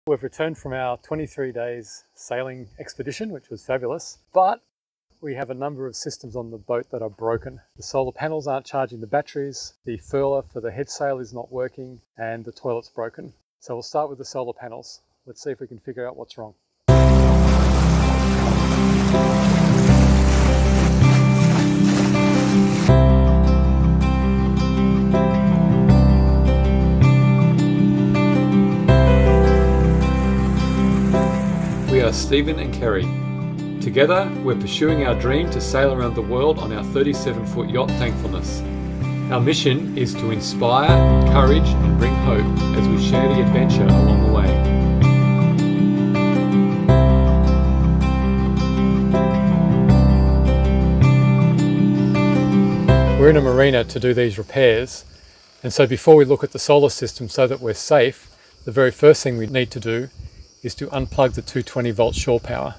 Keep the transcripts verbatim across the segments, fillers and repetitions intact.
We've returned from our twenty-three days sailing expedition, which was fabulous, but we have a number of systems on the boat that are broken. The solar panels aren't charging the batteries, the furler for the head sail is not working, and the toilet's broken. So we'll start with the solar panels. Let's see if we can figure out what's wrong. We are Stephen and Kerry. Together, we're pursuing our dream to sail around the world on our thirty-seven foot yacht Thankfulness. Our mission is to inspire, encourage and bring hope as we share the adventure along the way. We're in a marina to do these repairs, and so before we look at the solar system so that we're safe, the very first thing we need to do is to unplug the two hundred twenty volt shore power.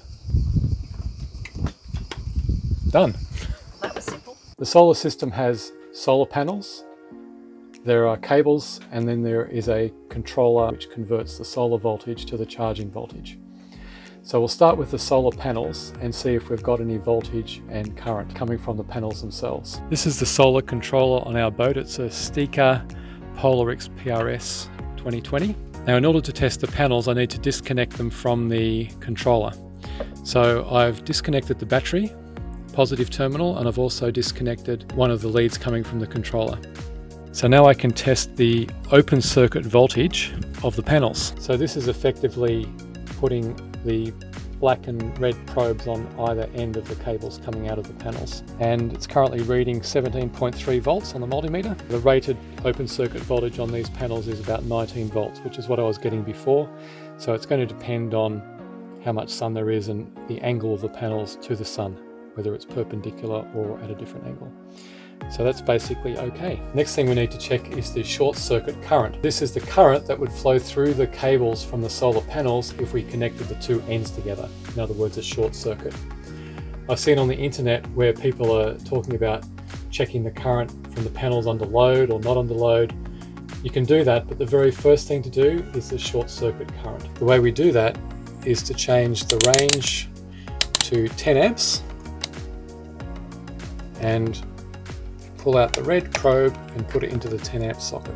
Done. That was simple. The solar system has solar panels, there are cables, and then there is a controller which converts the solar voltage to the charging voltage. So we'll start with the solar panels and see if we've got any voltage and current coming from the panels themselves. This is the solar controller on our boat. It's a Sticker Polarix P R S twenty twenty. Now, in order to test the panels, I need to disconnect them from the controller. So I've disconnected the battery, positive terminal, and I've also disconnected one of the leads coming from the controller. So now I can test the open circuit voltage of the panels. So this is effectively putting the black and red probes on either end of the cables coming out of the panels. And it's currently reading seventeen point three volts on the multimeter. The rated open circuit voltage on these panels is about nineteen volts, which is what I was getting before. So it's going to depend on how much sun there is and the angle of the panels to the sun, whether it's perpendicular or at a different angle. So that's basically okay. Next thing we need to check is the short circuit current. This is the current that would flow through the cables from the solar panels if we connected the two ends together. In other words, a short circuit. I've seen on the internet where people are talking about checking the current from the panels under load or not under load. You can do that, but the very first thing to do is the short circuit current. The way we do that is to change the range to ten amps and pull out the red probe and put it into the ten amp socket.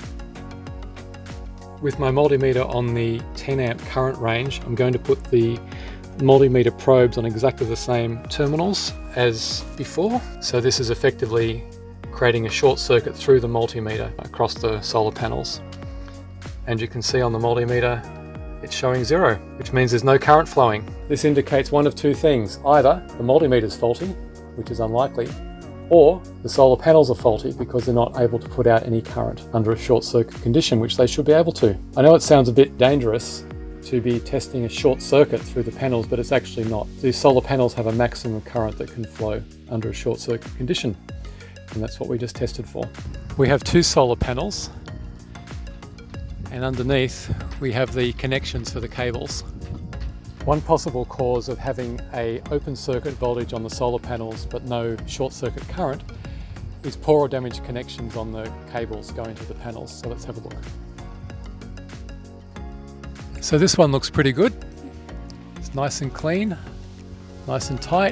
With my multimeter on the ten amp current range, I'm going to put the multimeter probes on exactly the same terminals as before. So this is effectively creating a short circuit through the multimeter across the solar panels. And you can see on the multimeter it's showing zero, which means there's no current flowing. This indicates one of two things. Either the multimeter is faulty, which is unlikely, or the solar panels are faulty because they're not able to put out any current under a short circuit condition, which they should be able to. I know it sounds a bit dangerous to be testing a short circuit through the panels, but it's actually not. These solar panels have a maximum current that can flow under a short circuit condition, and that's what we just tested for. We have two solar panels, and underneath we have the connections for the cables. One possible cause of having a open circuit voltage on the solar panels but no short circuit current is poor or damaged connections on the cables going to the panels. So let's have a look. So this one looks pretty good. It's nice and clean, nice and tight.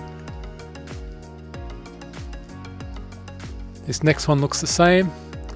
This next one looks the same,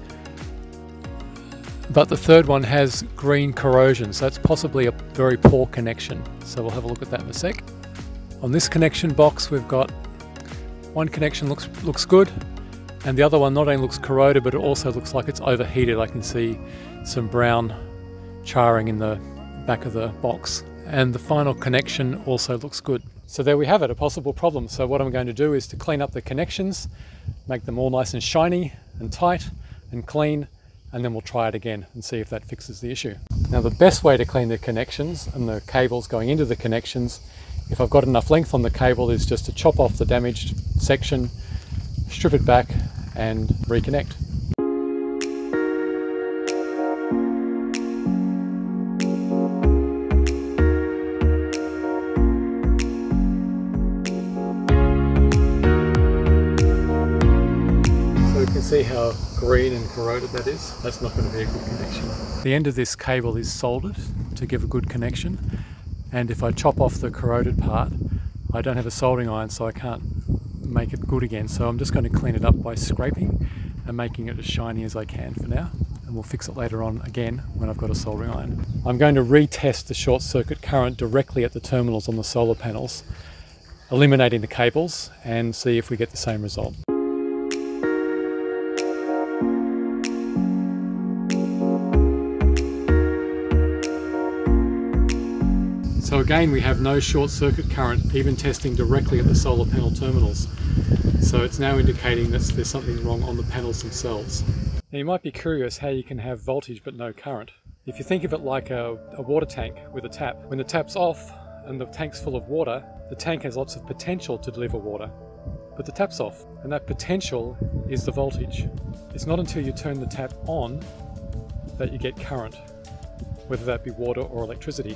but the third one has green corrosion, so it's possibly a very poor connection. So we'll have a look at that in a sec. On this connection box we've got one connection looks looks good, and the other one not only looks corroded but it also looks like it's overheated. I can see some brown charring in the back of the box. And the final connection also looks good. So there we have it, a possible problem. So what I'm going to do is to clean up the connections, make them all nice and shiny and tight and clean, and then we'll try it again and see if that fixes the issue. Now, the best way to clean the connections and the cables going into the connections, if I've got enough length on the cable, is just to chop off the damaged section, strip it back and reconnect. So you can see how green and corroded, that is, that's not going to be a good connection. The end of this cable is soldered to give a good connection, and if I chop off the corroded part, I don't have a soldering iron, so I can't make it good again. So I'm just going to clean it up by scraping and making it as shiny as I can for now, and we'll fix it later on again when I've got a soldering iron. I'm going to retest the short circuit current directly at the terminals on the solar panels, eliminating the cables, and see if we get the same result. So again, we have no short circuit current, even testing directly at the solar panel terminals. So it's now indicating that there's something wrong on the panels themselves. Now you might be curious how you can have voltage but no current. If you think of it like a, a water tank with a tap, when the tap's off and the tank's full of water, the tank has lots of potential to deliver water, but the tap's off, and that potential is the voltage. It's not until you turn the tap on that you get current, whether that be water or electricity.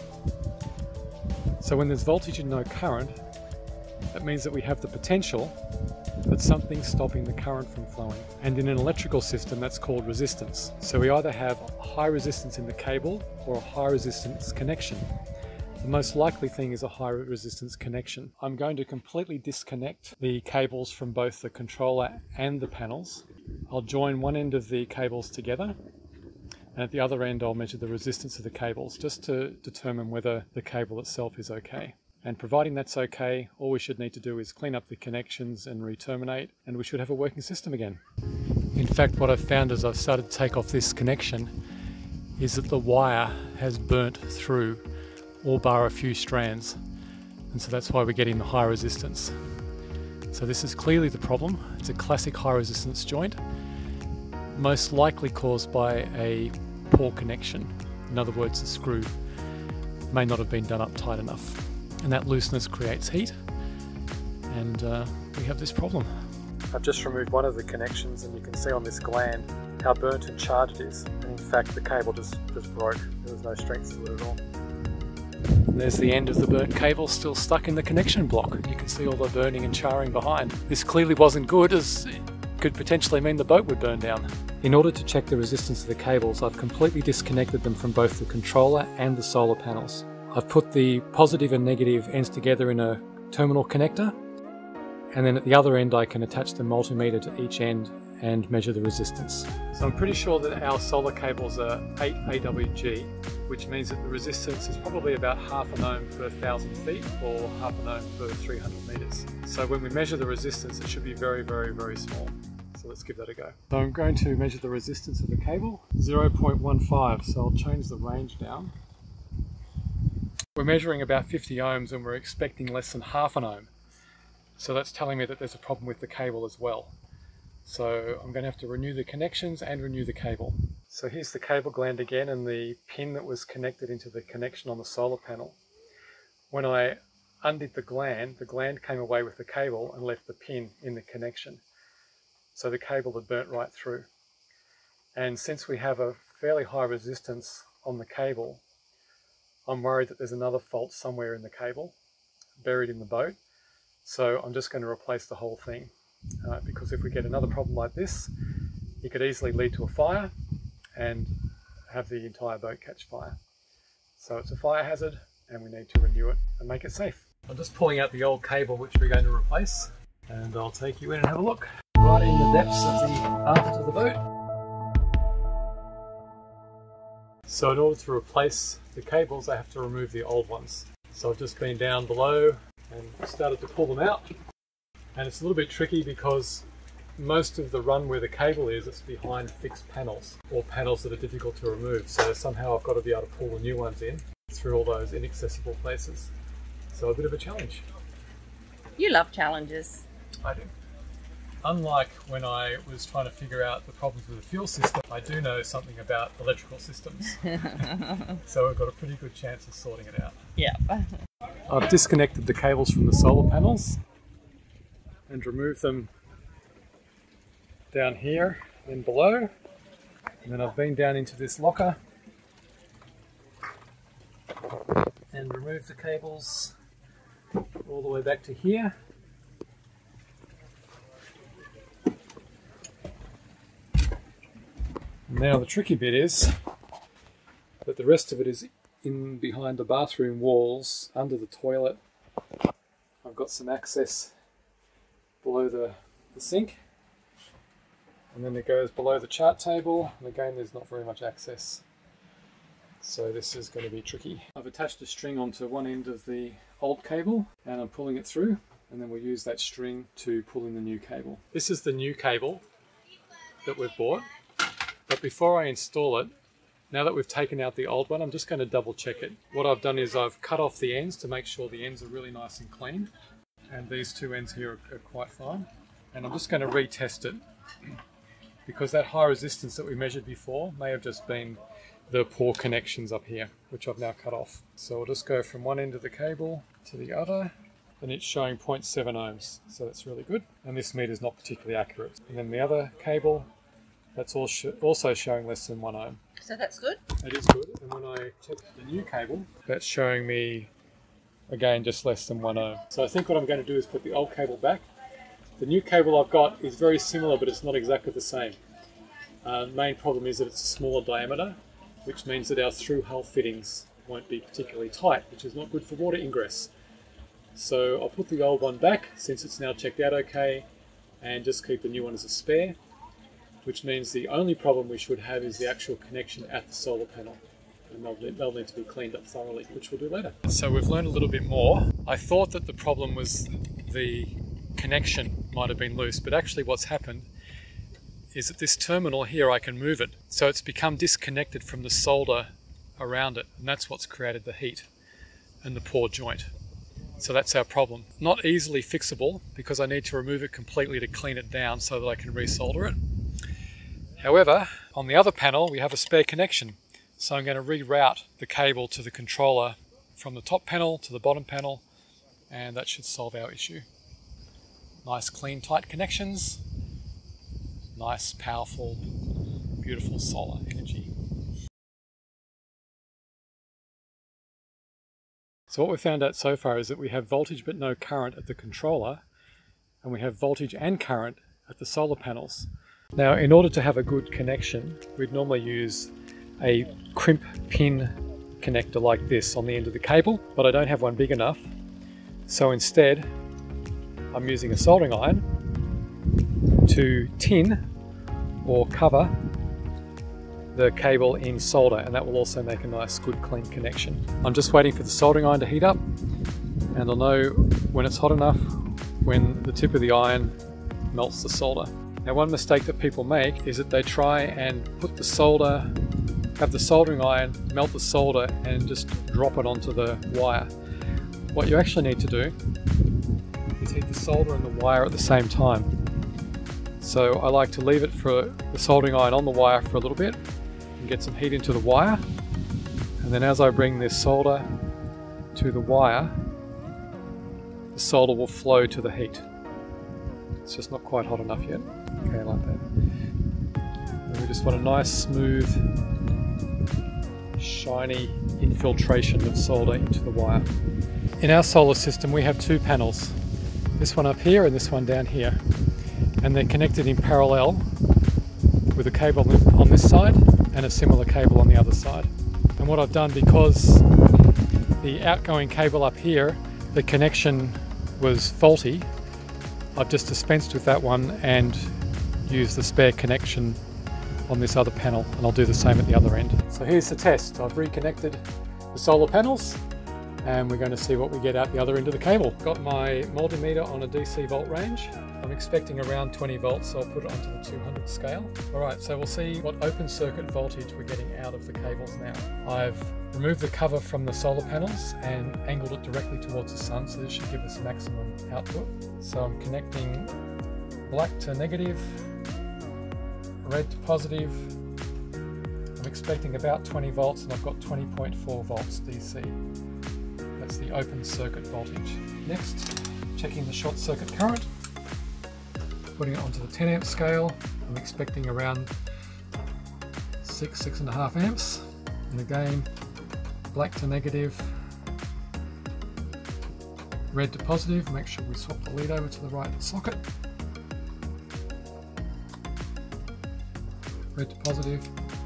So when there's voltage and no current, that means that we have the potential, but something's stopping the current from flowing. And in an electrical system, that's called resistance. So we either have high resistance in the cable or a high resistance connection. The most likely thing is a high resistance connection. I'm going to completely disconnect the cables from both the controller and the panels. I'll join one end of the cables together, and at the other end I'll measure the resistance of the cables just to determine whether the cable itself is okay. And providing that's okay, all we should need to do is clean up the connections and re-terminate, and we should have a working system again. In fact, what I've found as I've started to take off this connection is that the wire has burnt through all bar a few strands, and so that's why we're getting the high resistance. So this is clearly the problem. It's a classic high resistance joint, most likely caused by a poor connection. In other words, the screw may not have been done up tight enough, and that looseness creates heat, and uh, we have this problem. I've just removed one of the connections, and you can see on this gland how burnt and charged it is, and in fact the cable just, just broke. There was no strength to it at all. And there's the end of the burnt cable still stuck in the connection block. You can see all the burning and charring behind. This clearly wasn't good, as it could potentially mean the boat would burn down. In order to check the resistance of the cables, I've completely disconnected them from both the controller and the solar panels. I've put the positive and negative ends together in a terminal connector, and then at the other end I can attach the multimeter to each end and measure the resistance. So I'm pretty sure that our solar cables are eight A W G, which means that the resistance is probably about half an ohm per thousand feet or half an ohm per three hundred meters. So when we measure the resistance, it should be very, very, very small. So let's give that a go. So I'm going to measure the resistance of the cable, zero point one five, so I'll change the range down. We're measuring about fifty ohms and we're expecting less than half an ohm. So that's telling me that there's a problem with the cable as well. So I'm going to have to renew the connections and renew the cable. So here's the cable gland again, and the pin that was connected into the connection on the solar panel. When I undid the gland, the gland came away with the cable and left the pin in the connection. So the cable had burnt right through. And since we have a fairly high resistance on the cable, I'm worried that there's another fault somewhere in the cable, buried in the boat. So I'm just going to replace the whole thing. Uh, because if we get another problem like this, it could easily lead to a fire and have the entire boat catch fire. So it's a fire hazard and we need to renew it and make it safe. I'm just pulling out the old cable which we're going to replace, and I'll take you in and have a look. Right in the depths of the aft of the boat. So in order to replace the cables, I have to remove the old ones. So I've just been down below and started to pull them out. And it's a little bit tricky because most of the run where the cable is, it's behind fixed panels or panels that are difficult to remove. So somehow I've got to be able to pull the new ones in through all those inaccessible places. So a bit of a challenge. You love challenges. I do. Unlike when I was trying to figure out the problems with the fuel system, I do know something about electrical systems. So we've got a pretty good chance of sorting it out. Yeah. I've disconnected the cables from the solar panels and remove them down here and below, and then I've been down into this locker and removed the cables all the way back to here. Now the tricky bit is that the rest of it is in behind the bathroom walls, under the toilet. I've got some access below the, the sink, and then it goes below the chart table, and again there's not very much access. So this is going to be tricky. I've attached a string onto one end of the old cable and I'm pulling it through, and then we'll use that string to pull in the new cable. This is the new cable that we've bought, but before I install it, now that we've taken out the old one, I'm just going to double check it. What I've done is I've cut off the ends to make sure the ends are really nice and clean, and these two ends here are, are quite fine. And I'm just going to retest it because that high resistance that we measured before may have just been the poor connections up here, which I've now cut off. So I'll just go from one end of the cable to the other, and it's showing zero point seven ohms, so that's really good. And this meter is not particularly accurate. And then the other cable, that's also showing less than one ohm. So that's good? It is good. And when I check the new cable, that's showing me, again, just less than one ohm. So I think what I'm going to do is put the old cable back. The new cable I've got is very similar, but it's not exactly the same. Uh, the main problem is that it's a smaller diameter, which means that our through hull fittings won't be particularly tight, which is not good for water ingress. So I'll put the old one back, since it's now checked out okay, and just keep the new one as a spare, which means the only problem we should have is the actual connection at the solar panel. And they'll, they'll need to be cleaned up thoroughly, which we'll do later. So we've learned a little bit more. I thought that the problem was the connection might have been loose, but actually what's happened is that this terminal here, I can move it. So it's become disconnected from the solder around it, and that's what's created the heat and the poor joint. So that's our problem. Not easily fixable because I need to remove it completely to clean it down so that I can resolder it. However, on the other panel we have a spare connection. So I'm going to reroute the cable to the controller from the top panel to the bottom panel, and that should solve our issue. Nice, clean, tight connections. Nice, powerful, beautiful solar energy. So what we've found out so far is that we have voltage but no current at the controller, and we have voltage and current at the solar panels. Now, in order to have a good connection, we'd normally use a crimp pin connector like this on the end of the cable, but I don't have one big enough. So instead, I'm using a soldering iron to tin or cover the cable in solder, and that will also make a nice, good, clean connection. I'm just waiting for the soldering iron to heat up, and I'll know when it's hot enough when the tip of the iron melts the solder. Now, one mistake that people make is that they try and put the solder, have the soldering iron melt the solder and just drop it onto the wire. What you actually need to do is heat the solder and the wire at the same time. So I like to leave it for the soldering iron on the wire for a little bit and get some heat into the wire, and then as I bring this solder to the wire, the solder will flow to the heat. It's just not quite hot enough yet. Okay, like that. And we just want a nice, smooth, shiny infiltration of solder into the wire. In our solar system we have two panels, this one up here and this one down here, and they're connected in parallel with a cable on this side and a similar cable on the other side. And what I've done, because the outgoing cable up here, the connection was faulty, I've just dispensed with that one and used the spare connection on this other panel, and I'll do the same at the other end. So here's the test. I've reconnected the solar panels, and we're going to see what we get out the other end of the cable. Got my multimeter on a D C volt range. I'm expecting around twenty volts, so I'll put it onto the two hundred scale. Alright, so we'll see what open circuit voltage we're getting out of the cables now. I've removed the cover from the solar panels and angled it directly towards the sun, so this should give us maximum output. So I'm connecting black to negative, red to positive. I'm expecting about twenty volts, and I've got twenty point four volts D C. That's the open circuit voltage. Next, checking the short circuit current, putting it onto the ten amp scale. I'm expecting around six, six and a half amps. And again, black to negative, red to positive. Make sure we swap the lead over to the right socket. Red to positive,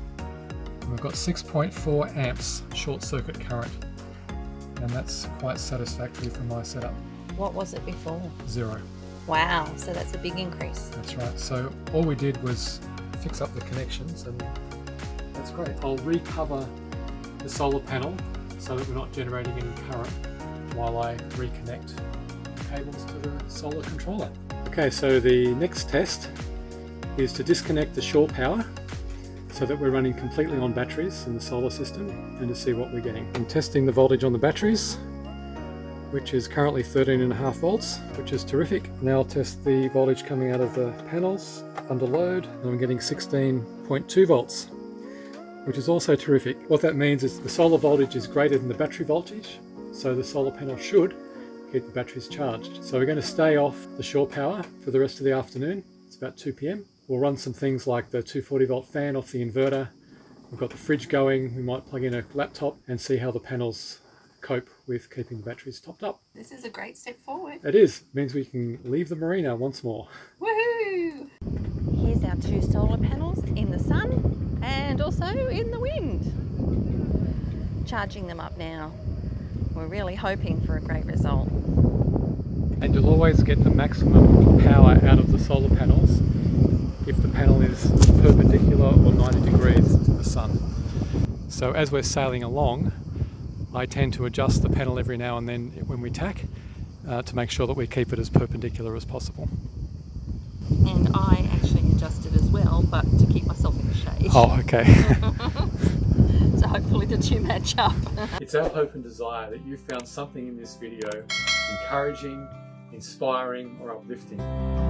We've got six point four amps short circuit current, and that's quite satisfactory for my setup. What was it before? Zero. Wow, so that's a big increase. That's right. So all we did was fix up the connections, and that's great. I'll recover the solar panel so that we're not generating any current while I reconnect the cables to the solar controller. Okay, so the next test is to disconnect the shore power so that we're running completely on batteries in the solar system, and to see what we're getting. I'm testing the voltage on the batteries, which is currently thirteen and a half volts, which is terrific. Now I'll test the voltage coming out of the panels under load, and I'm getting sixteen point two volts, which is also terrific. What that means is the solar voltage is greater than the battery voltage, so the solar panel should keep the batteries charged. So we're going to stay off the shore power for the rest of the afternoon. It's about two p m. We'll run some things like the two hundred forty volt fan off the inverter. We've got the fridge going. We might plug in a laptop and see how the panels cope with keeping the batteries topped up. This is a great step forward. It is. It means we can leave the marina once more. Woohoo! Here's our two solar panels in the sun and also in the wind. Charging them up now. We're really hoping for a great result. And you'll always get the maximum power out of the solar panels if the panel is perpendicular or ninety degrees to the sun. So as we're sailing along, I tend to adjust the panel every now and then when we tack uh, to make sure that we keep it as perpendicular as possible. And I actually adjust it as well, but to keep myself in the shade. Oh, okay. So hopefully the two match up. It's our hope and desire that you found something in this video encouraging, inspiring, or uplifting.